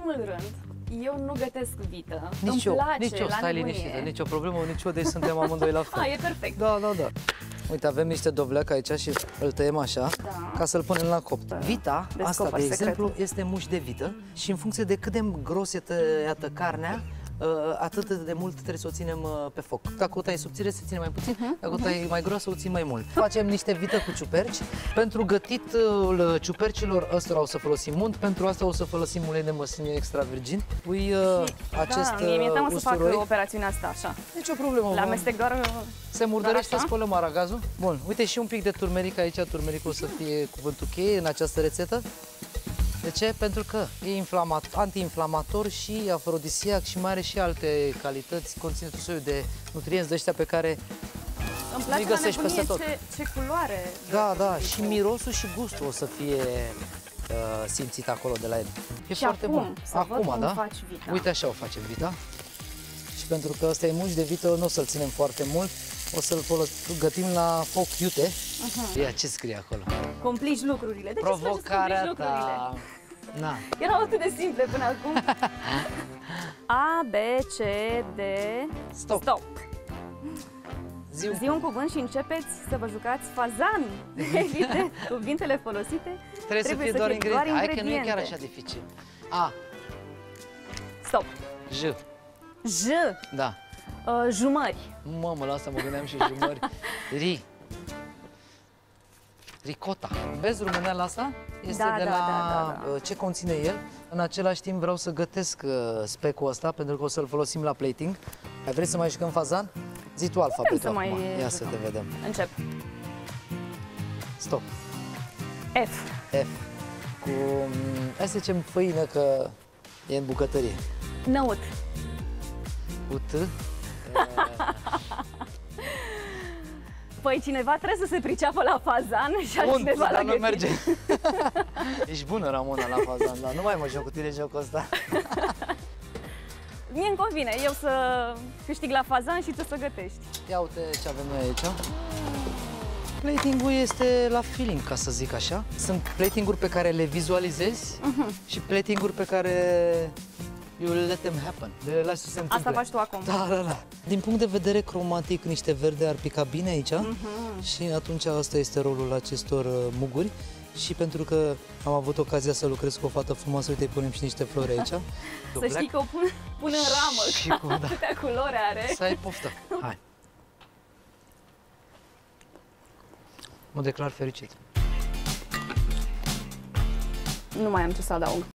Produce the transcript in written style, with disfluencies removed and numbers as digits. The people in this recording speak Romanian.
primul rând, eu nu gătesc vită. Nici Îmi eu, place, nici eu, la stai nebunie. liniștită, nici o problemă, nici eu, deci suntem amândoi la fel. E perfect. Da. Uite, avem niște dovleac aici și îl tăiem așa, ca să-l punem la copt. Vita, asta, de exemplu, este mușchi de vită și în funcție de cât de gros e tăiată carnea, atât de mult trebuie să o ținem pe foc. Dacă o tai subțire, se ține mai puțin, dacă o tai mai groasă, o țin mai mult. Facem niște vită cu ciuperci. Pentru gătitul ciupercilor ăstora o să folosim unt, pentru asta o să folosim ulei de măsline extra virgin. Pui acest mi-e teamă să fac usturoi. operațiunea asta așa. Nici o problemă. La amestec doar... Se murdărește, spălăm aragazul. Bun, uite și un pic de turmeric aici. Turmericul o să fie cuvântul cheie în această rețetă. De ce? Pentru că e antiinflamator și afrodisiac și mai are și alte calități. Conține tot soiul de nutrienți de ăștia pe care Îmi place nu-i găsești peste tot. Ce culoare. Da, și mirosul și gustul o să fie simțit acolo de la el. E și foarte bun. Acum, da? faci vita. Uite așa o facem vita. Și pentru că ăsta e mușchi de vită, nu o să-l ținem foarte mult. O să-l gătim la foc iute. Ia ce scrie acolo. Complici lucrurile. De Provocarea ce ta. Na. Erau atât de simple până acum. A, B, C, D... Stop. Zi un cuvânt și începeți să vă jucați fazan. Evident, cuvintele folosite trebuie să fie doar ingrediente. Hai că nu e chiar așa dificil. A. Stop. J. J. Da. Jumări. Mamă, la asta mă gândeam și jumări. Ri. Ricota. Vezi rumâneala asta? Este de la ce conține el. În același timp vreau să gătesc specul ăsta pentru că o să-l folosim la plating. Ai vrei să mai jucăm fazan? Zi tu alfabetul acum. Ia să te vedem. Încep. Stop. F. Cu... Hai să zicem făină că e în bucătărie. Năut. Cu T. Păi cineva trebuie să se priceapă la fazan și altcineva la gătit. Merge. Ești bună, Ramona, la fazan, dar nu mai mă joc cu tine jocul ăsta. Mie îmi convine, eu să câștig la fazan și tu să gătești. Ia uite ce avem noi aici. Plating-ul este la feeling, ca să zic așa. Sunt plating-uri pe care le vizualizezi și plating-uri pe care you let them happen. Le lași să se întâmple. Asta faci tu acum. Da. Din punct de vedere cromatic, niște verde ar pica bine aici și atunci asta este rolul acestor muguri. Și pentru că am avut ocazia să lucrez cu o fată frumoasă, uite, îi punem și niște flori aici. Să știi că o pun în ramă, și cu atâtea culori are. Să ai poftă. Hai. Mă declar fericit. Nu mai am ce să adaug.